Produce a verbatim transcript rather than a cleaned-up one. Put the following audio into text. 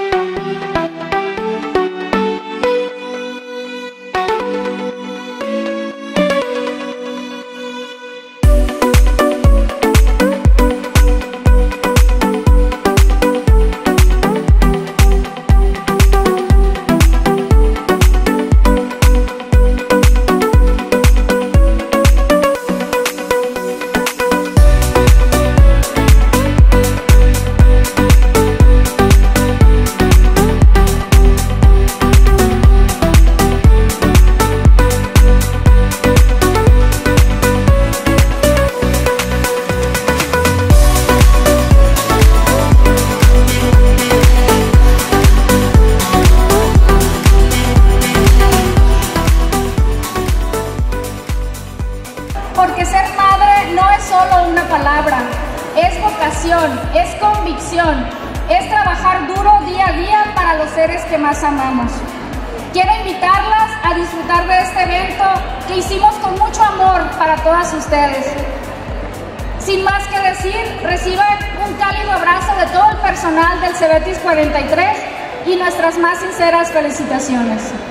Porque ser madre no es solo una palabra, es vocación, es convicción, es trabajar duro día a día para los seres que más amamos. Quiero invitarlas a disfrutar de este evento que hicimos con mucho amor para todas ustedes. Sin más que decir, reciban un cálido abrazo de todo el personal del Cebetis cuarenta y tres y nuestras más sinceras felicitaciones.